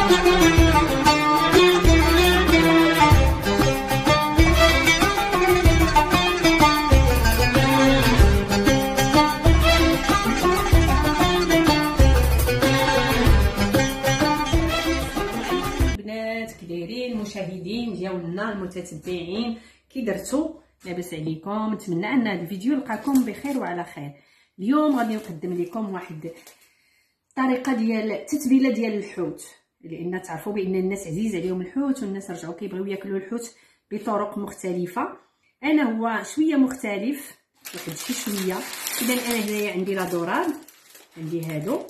المشاهدين ديالنا المتتبعين، كي درتو؟ لاباس عليكم؟ نتمنى ان هذا الفيديو يلقاكم بخير وعلى خير. اليوم غادي نقدم لكم واحد الطريقه ديال التتبيله ديال الحوت، لان تعرفوا بان الناس عزيز عليهم الحوت والناس رجعوا كيبغيو ياكلوا الحوت بطرق مختلفه. انا هو شويه مختلف واحد شويه. اذا انا هنايا عندي لا دوراد، عندي هادو،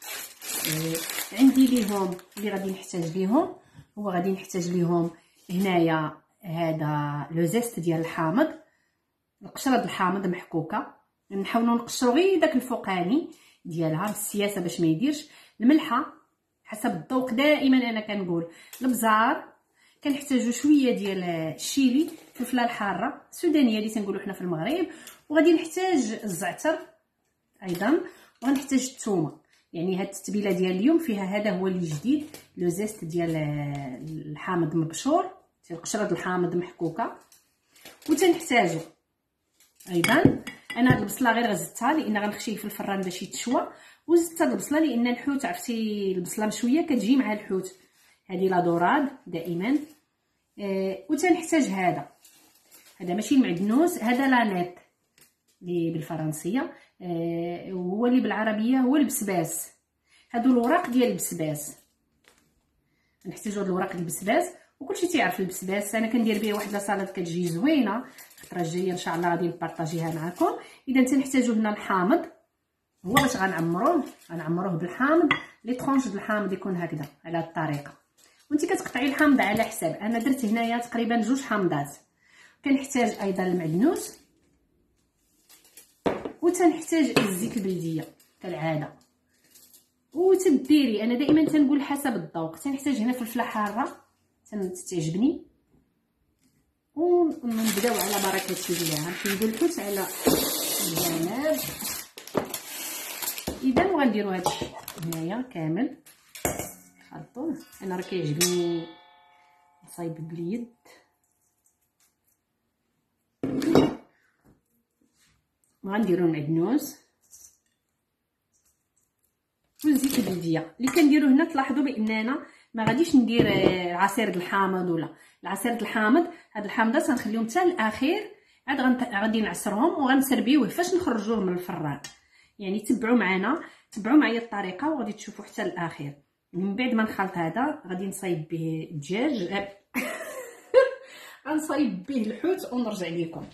عندي ليهم اللي غادي نحتاج ليهم. هو غادي نحتاج ليهم هنايا هذا لو زيست ديال الحامض، القشره ديال الحامض محكوكه، نحاولوا نقشروا غير داك الفوقاني ديالها بالسياسه باش ما يديرش. الملحه حسب الذوق، دائما انا كنقول. البزار كنحتاجوا شويه ديال الشيلي، الفلفله الحاره السودانيه اللي تنقولوا حنا في المغرب، وغادي نحتاج الزعتر ايضا، وغنحتاج الثومه. يعني هاد التتبيله ديال اليوم فيها هذا هو اللي جديد، لو زيست ديال الحامض مبشور، القشره ديال الحامض محكوكه. وتنحتاجوا ايضا انا هاد البصله غير غزتها لان غنخشيه في الفران باش يتشوى، وزدت هاد البصله لان الحوت عرفتي البصله مشويه كتجي مع الحوت. هذه لا دوراد دائما. وتنحتاج هذا ماشي المعدنوس، هذا لانيت اللي بالفرنسيه، هو اللي بالعربيه هو البسباس. هادو الوراق ديال البسباس، نحتاجو هاد الوراق ديال البسباس. وكلشي تيعرف البسباس، انا كندير به واحد لاصالاد كتجي زوينه. الخطره الجايه ان شاء الله غادي نبارطاجيها معكم. اذا تنحتاجو هنا الحامض، هو باش غنعمروه بالحامض. لي طرونش ديال الحامض يكون هكذا على هاد الطريقه، وانت كتقطعي الحامض على حساب. انا درت هنايا تقريبا 2 حامضات. كنحتاج ايضا المعدنوس، وتنحتاج الزيت البلديه كالعاده. وتديري انا دائما تنقول حسب الذوق. تنحتاج هنا فلفله حاره تعجبني. ونبداو على بركه الله، كندير الحوت على الجناب. اذا وغنديروا هادشي هنايا كامل نخلطوه. انا راه كيعجبني نصايب باليد. وغنديروا المعدنوس والزيت البلديه اللي كنديروا هنا. تلاحظوا باننا ما غاديش ندير عصير د الحامض ولا العصير د الحامض. هاد الحامضات غنخليهم حتى الاخير، عاد غادي نعصرهم وغنسربيوه فاش نخرجوه من الفران. يعني تبعوا معايا الطريقه وغادي تشوفوا حتى الاخير. من بعد ما نخلط هذا غادي نصايب به الدجاج غنصايب به الحوت ونرجع لكم.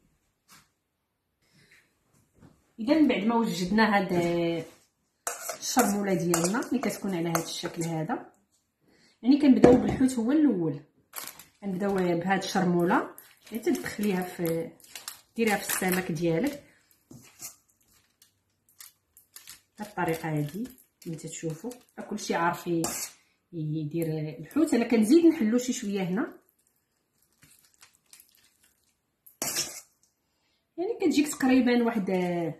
اذا من بعد ما وجدنا هاد الشرموله ديالنا اللي كتكون على هذا الشكل هذا، يعني كنبداو بالحوت هو الاول. كنبداو بهاد الشرموله حتى تدخليها في ديريها في السمك ديالك بهاد الطريقه هذه. كما تشوفوا كلشي عارف يدير الحوت. انا كنزيد نحلو شي شويه هنا، يعني كتجيك تقريبا واحد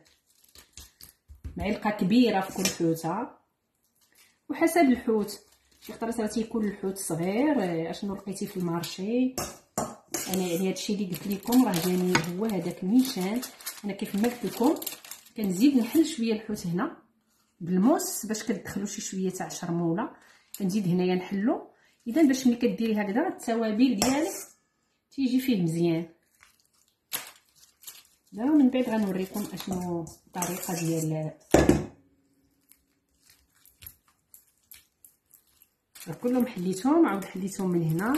معلقه كبيره في كل حوته وحسب الحوت. شي خطرات راه تيكون الحوت صغير اشنو لقيتي في المارشي. انا يعني هادشي اللي قلت لكم راه جاني هو هذاك نيشان. انا كيف ما قلت لكم كنزيد نحل شويه الحوت هنا بالموس باش كتدخلوا شي شويه تاع شرموله. كنزيد هنايا نحلو. اذا باش ملي كديري هكذا التوابل ديالك تيجي فيه مزيان. دابا من بعد غنوريكم اشنو الطريقه ديال كلهم. حليتهم عاود حليتهم من هنا.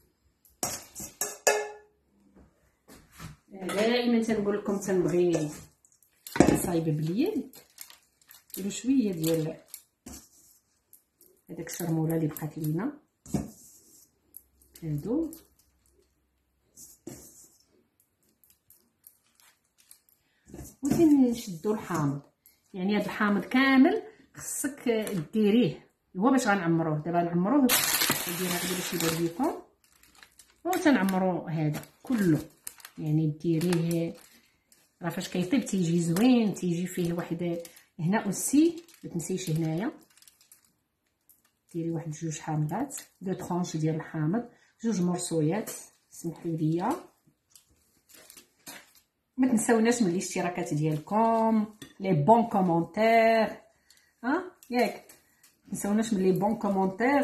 دائما تنقول لكم تنبغي صايبه باليد. ديروا شويه ديال هذاك الشرموله اللي بقات لينا هادو. وتنشدوا الحامض، يعني هذا الحامض كامل خصك ديريه هو باش غنعمروه. دابا نعمروه ندير هكذا باش يبان لكم. وتنعمروا هذا كله، يعني ديريه راه فاش كيطيب تيجي زوين، تيجي فيه واحد هنا اوسي ما تنسيش هنايا ديري واحد 2 حامضات، 2 طرونش ديال الحامض، 2 مرصويات. سمحوا لي، ما تنساوناش من الاشتراكات ديالكم، لي بون كومونتير، ياك تنساوناش من لي بون كومونتير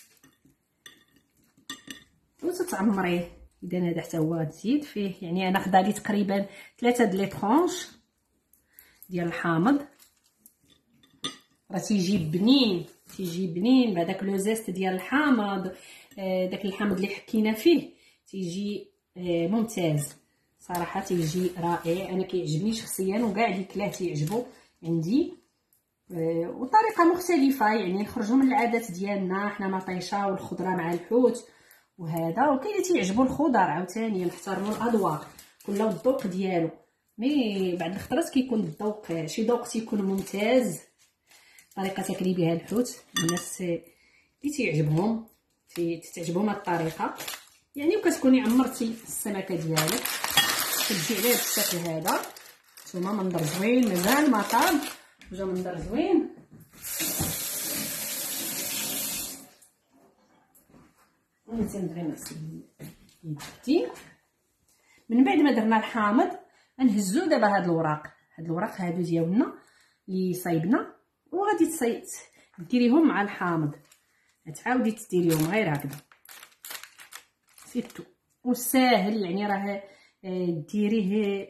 وتتعمريه. اذا هذا حتى هو غتزيد فيه، يعني انا خدا لي تقريبا 3 د لي طرونش ديال الحامض. راه تيجي بنين، تيجي بنين بهذاك لو زيست ديال الحامض. داك الحامض اللي حكينا فيه تيجي ممتاز صراحه، تيجي رائع. انا كيعجبني شخصيا وكاع اللي كلاه تيعجبو عندي. وطريقه مختلفه، يعني نخرجوا من العادات ديالنا حنا مطيشه والخضره مع الحوت وهذا. وكاين اللي تيعجبو الخضر عاوتاني، نحترموا الاذواق كل والذوق ديالو. مي بعد الخطرات كيكون الذوق، شي ذوق تيكون ممتاز. طريقه تاكلي بها الحوت الناس اللي تيعجبهم تعجبهم هاد الطريقه يعني. وكتكوني عمرتي السمكه ديالك كتجي على هاد الشكل هذا. نتوما منظر زوين، مازال ما طاب وجا منظر زوين. نزيد غير نغسل يدي. من بعد ما درنا الحامض غنهزو دابا هاد الوراق هادو ديالنا اللي صايبنا، وغادي ديريهم مع الحامض. تعاودي تديريهم غير هكذا سيتو، وساهل يعني. راه ديريه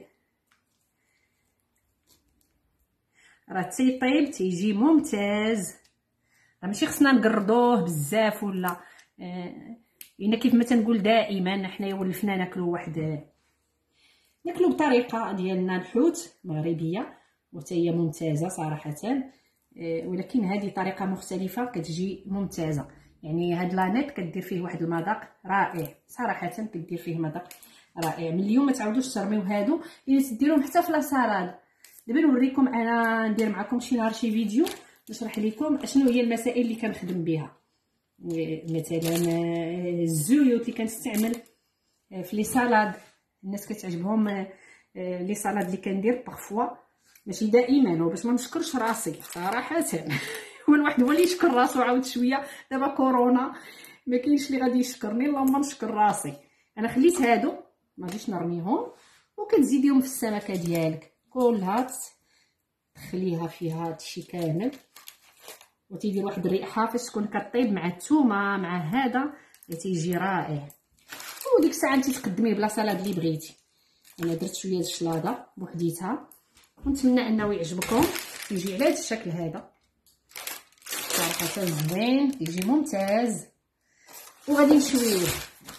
راه تيطيب تيجي ممتاز. راه ماشي خصنا نقردوه بزاف ولا لان كيف ما تنقول دائما حنايا ولفنا ناكلو ناكلو بطريقه ديالنا الحوت مغربيه وحتى هي ممتازه صراحه. ولكن هذه طريقه مختلفه كتجي ممتازه. يعني هاد لانيت كدير فيه واحد المذاق رائع صراحه، كدير فيه مذاق رائع. من اليوم ما تعاودوش ترميو هادو، الا تديروهم حتى في لاصالاد. دابا نوريكم، انا ندير معكم شي نهار شي فيديو نشرح لكم اشنو هي المسائل اللي كنخدم بها. مثلا الزيوت اللي كنستعمل في لي سالاد، الناس كتعجبهم لي سالاد اللي كندير بارفوا، ماشي دائما، وباش ما نشكرش راسي صراحه. هو الواحد هو اللي يشكر راسو عاود شويه. دابا كورونا ما كاينش اللي غادي يشكرني، اللهم نشكر راسي. انا خليت هادو ما غاديش نرميهم، وكتزيديهم في السمكه ديالك كلها، تخليها فيها هادشي كامل، وتيدير واحد الريحه فاش تكون كطيب مع الثومه مع هذا تيجي رائع. وديك الساعه انت تقدميه بلا سالاد اللي بغيتي. انا درت شويه د الشلاضه بوحديتها، ونتمنى انه يعجبكم. يجي على هذا الشكل هذا صراحه زوين، يجي ممتاز. وغادي نشويه،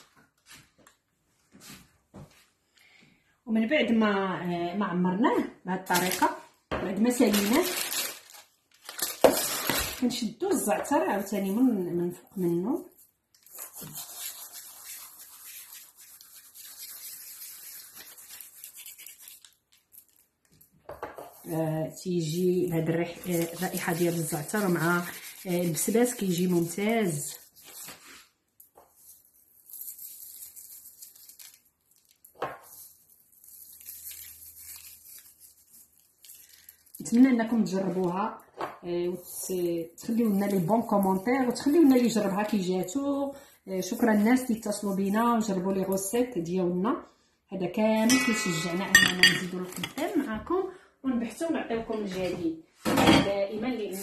ومن بعد ما عمرناه بهذه الطريقه، بعد ما ساليناه كنشدو الزعتر عاوتاني من فوق منه. تيجي بهاد الرائحه ديال الزعتر مع البسلاس كيجي ممتاز. نتمنى انكم تجربوها وتخليو لنا لي بون كومونتير، وتخليو لنا اللي جربها كي جاتو. شكرا الناس اللي اتصلوا بينا وجربوا لي غوسيت ديالنا. هذا كامل كيشجعنا اننا نزيدوا القدام معكم ونبحثوا ونعطيوكم الجديد دائما. لان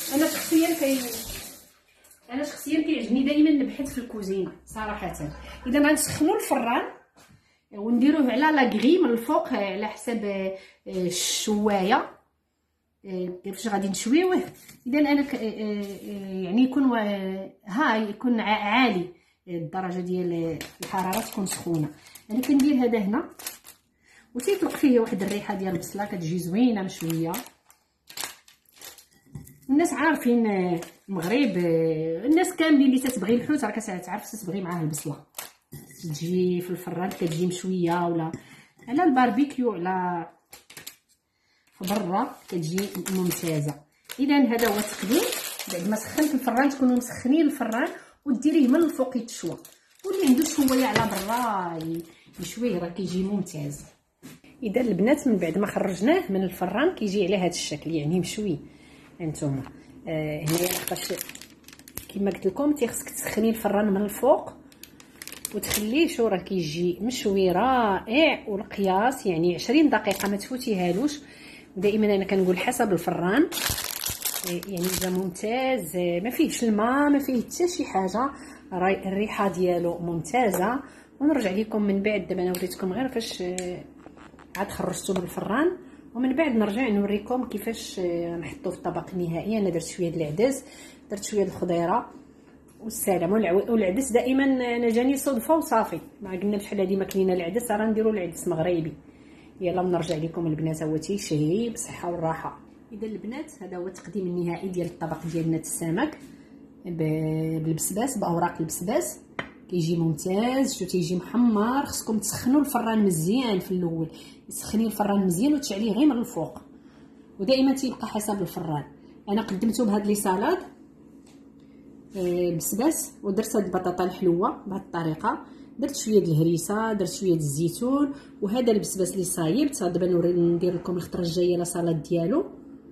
انا شخصيا كيعجبني دائما نبحث في الكوزينه صراحه. اذا غنسخنوا الفران ونديروه على لاكغي من الفوق على حساب الشوايه كيفاش غادي نشويوه. اذا انا يعني يكون عالي الدرجه ديال الحراره، تكون سخونه. انا كندير هذا هنا وتيطلق فيه واحد الريحه ديال البصله كتجي زوينه مشويه. الناس عارفين المغرب، الناس كاملين اللي تتبغي الحوت راه كتعرف تتبغي معاه البصله، تجي في الفران كتجي مشويه، ولا على الباربيكيو على برا كتجي ممتازه. اذا هذا هو التقديم. بعد ما سخنت الفران تكونوا مسخنين الفران وديريه من الفوق يتشوى، واللي عنده شويه على برا يشويه راه كيجي ممتاز. اذا البنات من بعد ما خرجناه من الفران كيجي على هذا الشكل، يعني مشوي. هانتوما هنايا لحقاش كما قلت لكم خصك تسخني الفران من الفوق وتخليه شو راه كيجي مشوي رائع. والقياس يعني 20 دقيقه ما تفوتيهالوش. دائما انا كنقول حسب الفران، يعني اذا ممتاز ما فيهش الماء ما فيه حتى شي حاجه، الريحه ديالو ممتازه. ونرجع لكم من بعد. دابا انا وريتكم غير فاش عاد خرجته من الفران، ومن بعد نرجع نوريكم كيفاش نحطوه في الطبق النهائي. انا درت شويه د العدس، درت شويه د الخضيره والسلام. والعدس دائما انا جاني صدفه وصافي، ما قلنا بشحال هادي ما كلينا العدس، راه نديروا العدس مغربي. يلا نرجع لكم البنات، هو تيشهي بصحه والراحه. اذا البنات هذا هو التقديم النهائي ديال الطبق ديالنا السمك بالبسباس، باوراق البسباس. كيجي ممتاز، شو تيجي محمر. خصكم تسخنوا الفران مزيان في الاول، تسخني الفران مزيان وتشعليه غير من الفوق، ودائما تيبقى حسب الفران. انا قدمته بهاد لي سالاد البسباس، ودرت هاد البطاطا الحلوه بهاد الطريقه. درت شويه د الهريسه، درت شويه د الزيتون، وهذا البسباس اللي صايبت. دابا ندير لكم الخطره الجايه لا سالاد ديالو.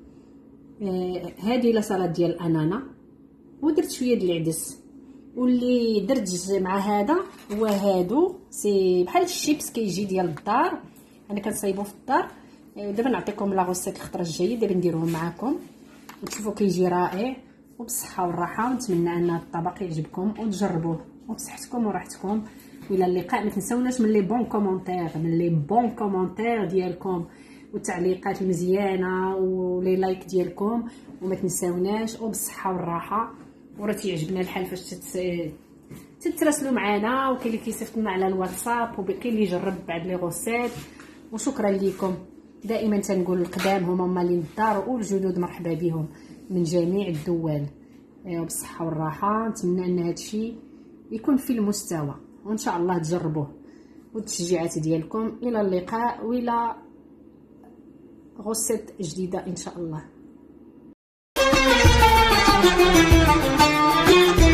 هذه لا سالاد ديال الانانا، ودرت شويه د العدس. واللي درت مع هذا هو هادو سي بحال الشيبس كيجي ديال الدار، انا كنصايبو في الدار. دابا نعطيكم لا غوسيت الخطره الجايه، دابا نديروهم معكم وتشوفوا كيجي رائع وبصحه والراحه. ونتمنى ان هذا الطبق يعجبكم وتجربوه وبصحتكم وراحتكم. والى اللقاء. ما تنساوناش من لي بون كومونتير ديالكم والتعليقات المزيانه ولي لايك ديالكم، وما تنساوناش وبالصحه والراحه. وراه تيعجبنا الحال فاش تتراسلوا معنا، وكاين اللي كيصيفطنا على الواتساب، وكاين اللي يجرب بعد لي غوسيت. وشكرا لكم. دائما تنقول القدام هما مالين الدار، والجدد مرحبا بهم من جميع الدول. وبالصحه والراحه. نتمنى ان هذا الشيء يكون في المستوى، وان شاء الله تجربوه والتشجيعات ديالكم. الى اللقاء والى غوسيت جديده ان شاء الله.